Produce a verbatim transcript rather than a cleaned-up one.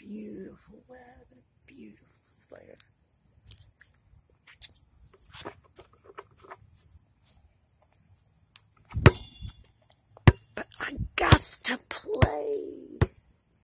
beautiful web and a beautiful spider. But I got to play.